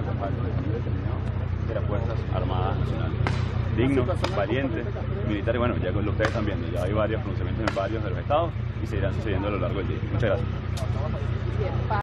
muy determinado de las Fuerzas Armadas Nacionales. Dignos, valientes, militares. Bueno, ya lo ustedes están viendo, ya hay varios pronunciamientos en varios de los estados y se irán sucediendo a lo largo del día. Muchas gracias.